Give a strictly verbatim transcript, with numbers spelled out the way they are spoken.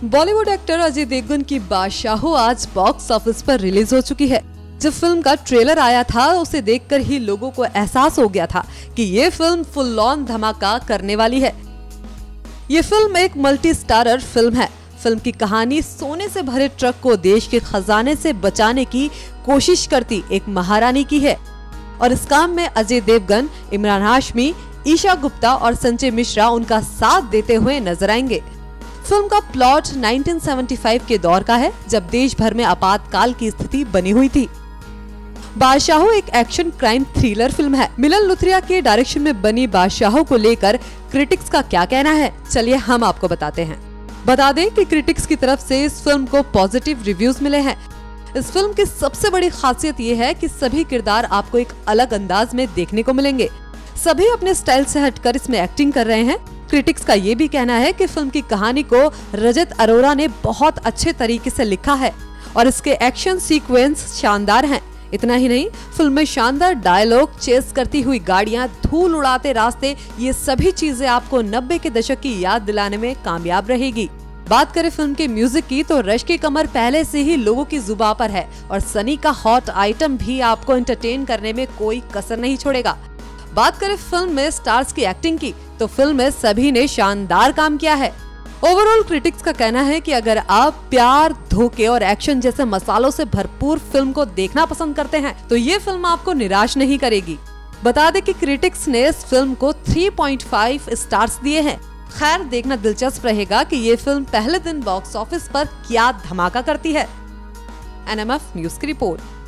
Bollywood actor Ajay Devgan की बादशाहो आज box office पर रिलीज हो चुकी है। जब फिल्म का ट्रेलर आया था उसे देखकर ही लोगों को एहसास हो गया था कि ये फिल्म फुल ऑन धमाका करने वाली है। ये फिल्म एक मल्टी स्टारर फिल्म है। फिल्म की कहानी सोने से भरे ट्रक को देश के खजाने से बचाने की कोशिश करती एक महारानी की है और इस काम में अजय देवगन, इमरान हाशमी, ईशा गुप्ता और संजय मिश्रा उनका साथ देते हुए नजर आएंगे। फिल्म का प्लॉट उन्नीस सौ पचहत्तर के दौर का है, जब देश भर में आपातकाल की स्थिति बनी हुई थी। बादशाहो एक एक्शन क्राइम थ्रिलर फिल्म है। मिलन लुथरिया के डायरेक्शन में बनी बादशाहो को लेकर क्रिटिक्स का क्या कहना है, चलिए हम आपको बताते हैं। बता दें कि क्रिटिक्स की तरफ से इस फिल्म को पॉजिटिव रिव्यूज मिले हैं। इस फिल्म की सबसे बड़ी खासियत ये है कि सभी किरदार आपको एक अलग अंदाज में देखने को मिलेंगे। सभी अपने स्टाइल से हटकर इसमें एक्टिंग कर रहे हैं। क्रिटिक्स का ये भी कहना है कि फिल्म की कहानी को रजत अरोरा ने बहुत अच्छे तरीके से लिखा है और इसके एक्शन सीक्वेंस शानदार हैं। इतना ही नहीं, फिल्म में शानदार डायलॉग, चेस करती हुई गाड़ियां, धूल उड़ाते रास्ते, ये सभी चीजें आपको नब्बे के दशक की याद दिलाने में कामयाब रहेगी। बात करें फिल्म के म्यूजिक की तो रश की कमर पहले से ही लोगों की जुबान पर है और सनी का हॉट आइटम भी आपको एंटरटेन करने में कोई कसर नहीं छोड़ेगा। बात करें फिल्म में स्टार्स की एक्टिंग की तो फिल्म में सभी ने शानदार काम किया है। ओवरऑल क्रिटिक्स का कहना है कि अगर आप प्यार, धोखे और एक्शन जैसे मसालों से भरपूर फिल्म को देखना पसंद करते हैं तो ये फिल्म आपको निराश नहीं करेगी। बता दें कि क्रिटिक्स ने इस फिल्म को तीन पॉइंट पाँच स्टार्स दिए हैं। खैर, देखना दिलचस्प रहेगा कि ये फिल्म पहले दिन बॉक्स ऑफिस पर क्या धमाका करती है। एन एम एफ न्यूज की रिपोर्ट।